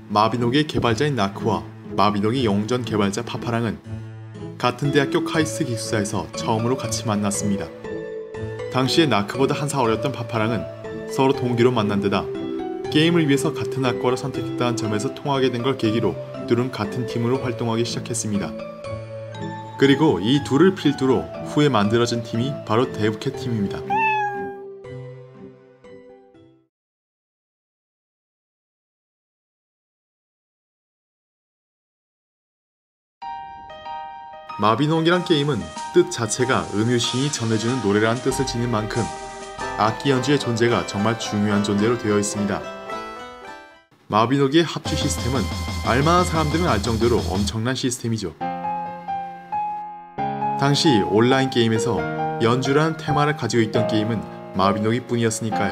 마비노기의 개발자인 나크와 마비노기 영웅전 개발자 파파랑은 같은 대학교 카이스트 기숙사에서 처음으로 같이 만났습니다. 당시에 나크보다 한 살 어렸던 파파랑은 서로 동기로 만난 데다 게임을 위해서 같은 학과를 선택했다는 점에서 통하게 된 걸 계기로 둘은 같은 팀으로 활동하기 시작했습니다. 그리고 이 둘을 필두로 후에 만들어진 팀이 바로 데브캣 팀입니다. 마비노기란 게임은 뜻 자체가 음유시인이 전해주는 노래라는 뜻을 지닌 만큼 악기 연주의 존재가 정말 중요한 존재로 되어 있습니다. 마비노기의 합주 시스템은 알만한 사람들은 알 정도로 엄청난 시스템이죠. 당시 온라인 게임에서 연주라는 테마를 가지고 있던 게임은 마비노기 뿐이었으니까요.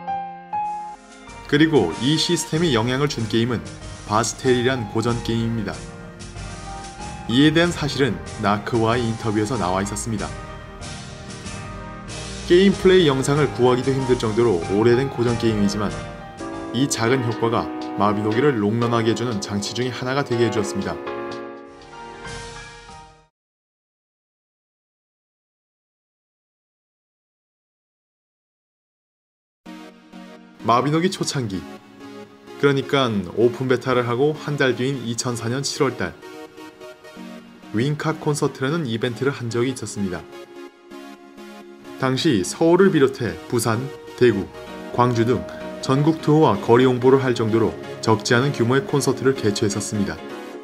그리고 이 시스템에 영향을 준 게임은 바스텔이란 고전 게임입니다. 이에 대한 사실은 나크와의 인터뷰에서 나와 있었습니다. 게임 플레이 영상을 구하기도 힘들 정도로 오래된 고전 게임이지만 이 작은 효과가 마비노기를 롱런하게 해주는 장치 중에 하나가 되게 해주었습니다. 마비노기 초창기, 그러니까 오픈 베타를 하고 한 달 뒤인 2004년 7월달 윙캅 콘서트라는 이벤트를 한 적이 있었습니다. 당시 서울을 비롯해 부산, 대구, 광주 등 전국 투어와 거리 홍보를 할 정도로 적지 않은 규모의 콘서트를 개최했었습니다.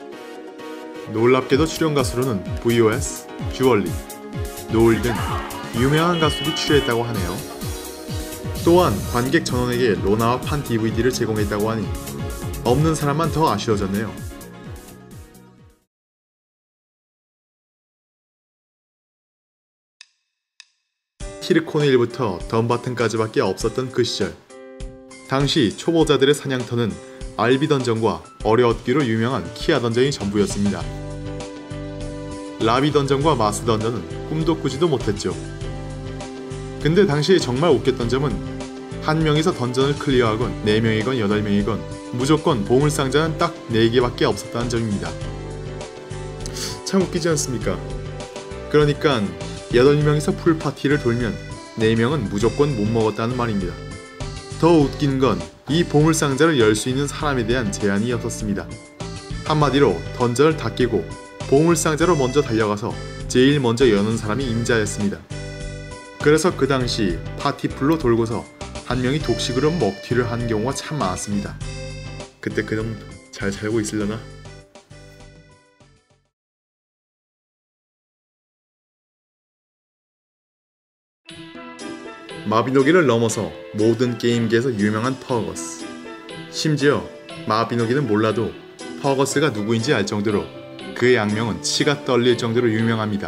놀랍게도 출연 가수로는 VOS, 주얼리, 노을 등 유명한 가수들이 출연했다고 하네요. 또한 관객 전원에게 로나와 판 DVD를 제공했다고 하니 없는 사람만 더 아쉬워졌네요. 키르코네 1부터 덤바튼까지밖에 없었던 그 시절, 당시 초보자들의 사냥터는 알비 던전과 어려웠기로 유명한 키아 던전이 전부였습니다. 라비 던전과 마스 던전은 꿈도 꾸지도 못했죠. 근데 당시에 정말 웃겼던 점은 한 명이서 던전을 클리어하건 4명이건 8명이건 무조건 보물상자는 딱 4개밖에 없었다는 점입니다. 참 웃기지 않습니까? 그러니까 8명이서 풀파티를 돌면 4명은 무조건 못 먹었다는 말입니다. 더 웃긴 건 이 보물상자를 열 수 있는 사람에 대한 제한이었었습니다. 한마디로 던전을 다 깨고 보물상자로 먼저 달려가서 제일 먼저 여는 사람이 임자였습니다. 그래서 그 당시 파티풀로 돌고서 한 명이 독식으로 먹튀를 하는 경우가 참 많았습니다. 그때 그놈 잘 살고 있으려나? 마비노기를 넘어서 모든 게임계에서 유명한 퍼거스. 심지어 마비노기는 몰라도 퍼거스가 누구인지 알 정도로 그의 악명은 치가 떨릴 정도로 유명합니다.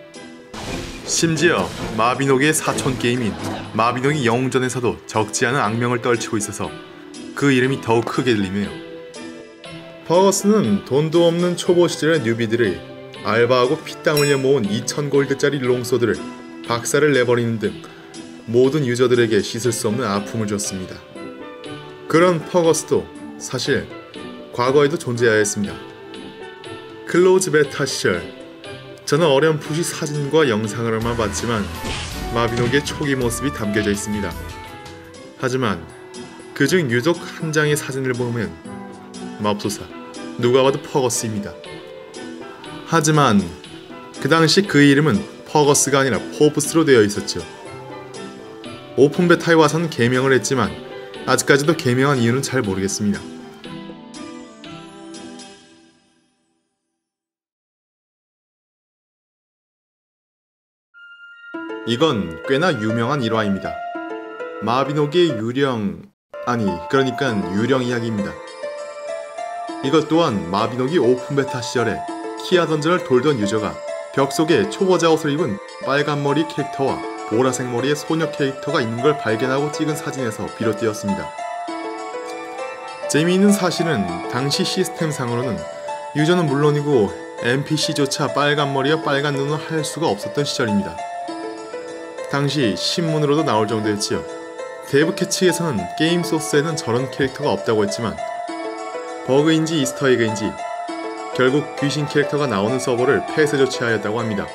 심지어 마비노기의 사촌 게임인 마비노기 영웅전에서도 적지 않은 악명을 떨치고 있어서 그 이름이 더욱 크게 들리네요. 퍼거스는 돈도 없는 초보 시절의 뉴비들이 알바하고 피땀 흘려 모은 2000골드짜리 롱소드를 박살을 내버리는 등 모든 유저들에게 씻을 수 없는 아픔을 줬습니다. 그런 퍼거스도 사실 과거에도 존재하였습니다. 클로즈 베타 시절, 저는 어렴풋이 사진과 영상으로만 봤지만 마비노기의 초기 모습이 담겨져 있습니다. 하지만 그중 유독 한 장의 사진을 보면 맙소사, 누가 봐도 퍼거스입니다. 하지만 그 당시 그 이름은 퍼거스가 아니라 포브스로 되어 있었죠. 오픈 베타에 와서는 개명을 했지만 아직까지도 개명한 이유는 잘 모르겠습니다. 이건 꽤나 유명한 일화입니다. 마비노기의 유령 이야기입니다. 이것 또한 마비노기 오픈 베타 시절에 키아 던전을 돌던 유저가 벽 속에 초보자 옷을 입은 빨간 머리 캐릭터와 보라색 머리의 소녀 캐릭터가 있는 걸 발견하고 찍은 사진에서 비롯되었습니다. 재미있는 사실은 당시 시스템상으로는 유저는 물론이고 NPC조차 빨간 머리와 빨간 눈을 할 수가 없었던 시절입니다. 당시 신문으로도 나올 정도였지요. 데브캣 측에서는 게임 소스에는 저런 캐릭터가 없다고 했지만 버그인지 이스터에그인지 결국 귀신 캐릭터가 나오는 서버를 폐쇄 조치하였다고 합니다.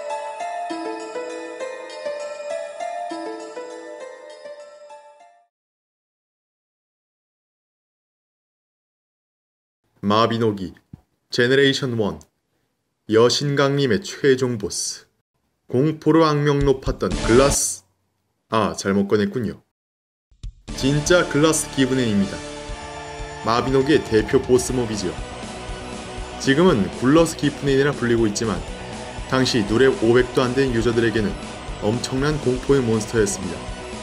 마비노기 제너레이션 1 여신강림의 최종 보스. 공포로 악명 높았던 글라스... 잘못 꺼냈군요. 진짜 글라스 기브넨입니다. 마비노기의 대표 보스몹이죠. 지금은 굴러스 기프넨이라 불리고 있지만 당시 누렙 500도 안 된 유저들에게는 엄청난 공포의 몬스터였습니다.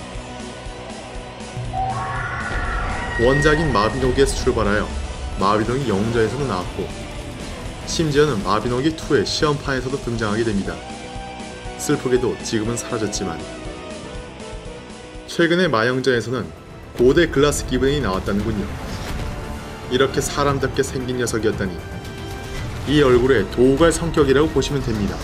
원작인 마비노기에서 출발하여 마비노기 영웅전에서도 나왔고 심지어는 마비노기 2의 시험판에서도 등장하게 됩니다. 슬프게도 지금은 사라졌지만 최근에 마영전에서는 고대 글라스 기브넨이 나왔다는군요. 이렇게 사람답게 생긴 녀석이었다니 이 얼굴의 도우갈 성격이라고 보시면 됩니다.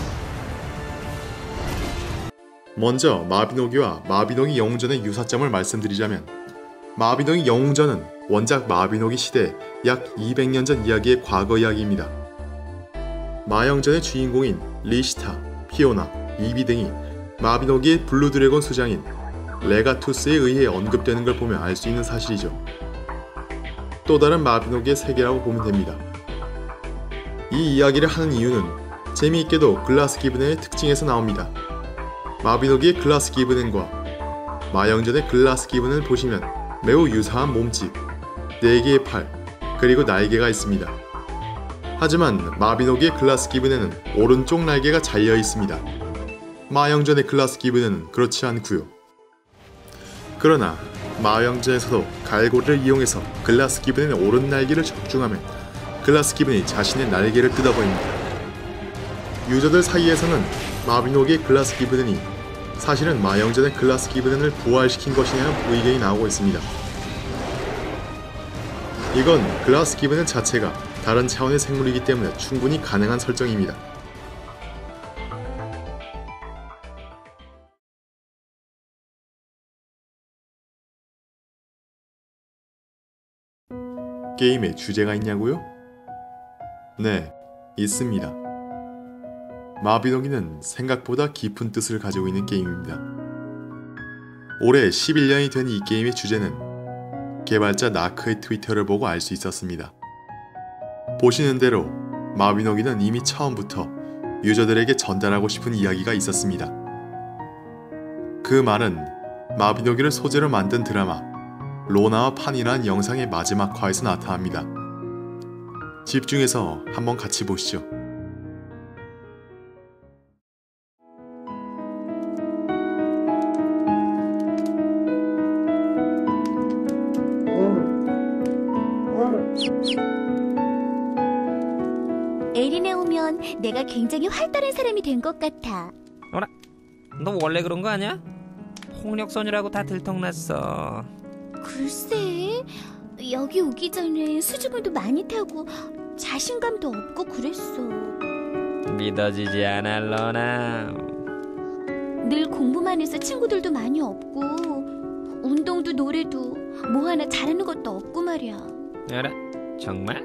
먼저 마비노기와 마비노기 영웅전의 유사점을 말씀드리자면 마비노기 영웅전은 원작 마비노기 시대 약 200년 전 이야기의 과거 이야기입니다. 마영전의 주인공인 리시타, 피오나, 이비 등이 마비노기의 블루드래곤 수장인 레가투스에 의해 언급되는 걸 보면 알 수 있는 사실이죠. 또 다른 마비노기의 세계라고 보면 됩니다. 이 이야기를 하는 이유는 재미있게도 글라스 기브넨의 특징에서 나옵니다. 마비노기의 글라스 기브넨과 마영전의 글라스 기브넨을 보시면 매우 유사한 몸집, 4개의 팔, 그리고 날개가 있습니다. 하지만 마비노기의 글라스 기브넨은 오른쪽 날개가 잘려 있습니다. 마영전의 글라스 기브넨은 그렇지 않고요. 그러나 마영전에서도 갈고리를 이용해서 글라스 기브넨의 오른 날개를 적중하면 글라스 기브넨이 자신의 날개를 뜯어버립니다. 유저들 사이에서는 마비노기의 글라스 기브넨이 사실은 마영전의 글라스 기브넨을 부활시킨 것이냐는 의견이 나오고 있습니다. 이건 글라스 기브넨 자체가 다른 차원의 생물이기 때문에 충분히 가능한 설정입니다. 게임에 주제가 있냐고요? 네, 있습니다. 마비노기는 생각보다 깊은 뜻을 가지고 있는 게임입니다. 올해 11년이 된 이 게임의 주제는 개발자 나크의 트위터를 보고 알 수 있었습니다. 보시는 대로 마비노기는 이미 처음부터 유저들에게 전달하고 싶은 이야기가 있었습니다. 그 말은 마비노기를 소재로 만든 드라마 로나와 판이라는 영상의 마지막 화에서 나타납니다. 집중해서 한번 같이 보시죠. 에린에 오면 내가 굉장히 활달한 사람이 된 것 같아. 어라? 너 원래 그런 거 아니야? 폭력선이라고 다 들통났어. 글쎄, 여기 오기 전에 수줍음도 많이 타고 자신감도 없고 그랬어. 믿어지지 않아, 러나. 늘 공부만 해서 친구들도 많이 없고 운동도 노래도 뭐 하나 잘하는 것도 없고 말이야. 알아? 정말?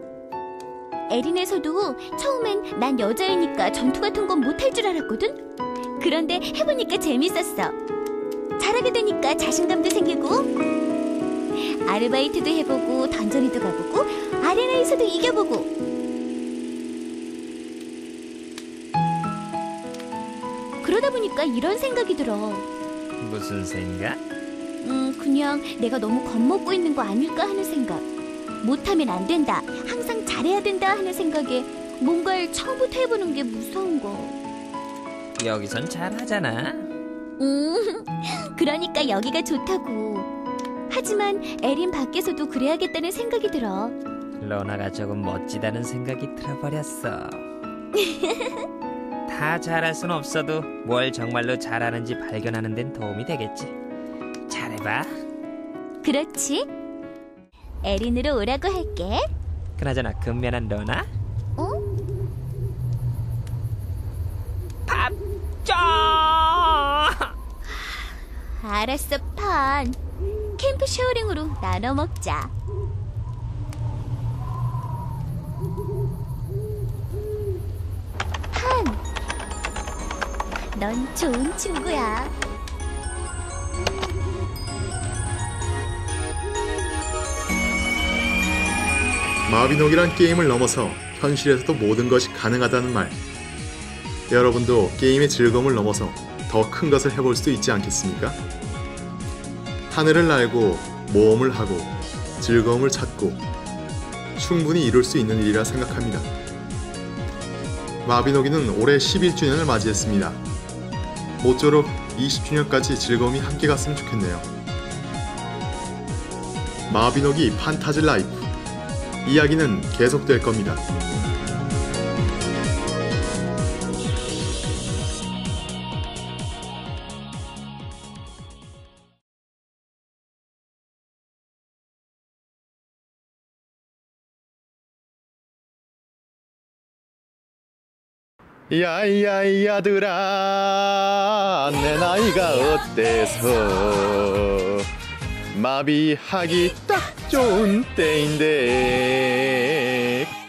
에린에서도 처음엔 난 여자이니까 전투 같은 건 못할 줄 알았거든? 그런데 해보니까 재밌었어. 잘하게 되니까 자신감도 생기고 아르바이트도 해보고 던전이도 가보고 아레나에서도 이겨보고. 그러다 보니까 이런 생각이 들어. 무슨 생각? 그냥 내가 너무 겁먹고 있는 거 아닐까 하는 생각. 못하면 안 된다, 항상 잘해야 된다 하는 생각에 뭔가를 처음부터 해보는 게 무서운 거. 여기선 잘하잖아. 그러니까 여기가 좋다고. 하지만 에린 밖에서도 그래야겠다는 생각이 들어. 러나가 조금 멋지다는 생각이 들어버렸어. 다 잘할 순 없어도 뭘 정말로 잘하는지 발견하는 데는 도움이 되겠지. 잘해봐. 그렇지. 에린으로 오라고 할게. 그나저나 근면한 러나? 밥 줘! 알았어, 판. 캠프 쉐어링으로 나눠 먹자. 넌 좋은 친구야. 마비노기란 게임을 넘어서 현실에서도 모든 것이 가능하다는 말. 여러분도 게임의 즐거움을 넘어서 더 큰 것을 해볼 수도 있지 않겠습니까? 하늘을 날고 모험을 하고 즐거움을 찾고 충분히 이룰 수 있는 일이라 생각합니다. 마비노기는 올해 11주년을 맞이했습니다. 모쪼록 20주년까지 즐거움이 함께 갔으면 좋겠네요. 마비노기 판타지 라이프, 이야기는 계속될 겁니다. 야야야들아, 내 나이가 어때서 마비하기 딱 좋은 때인데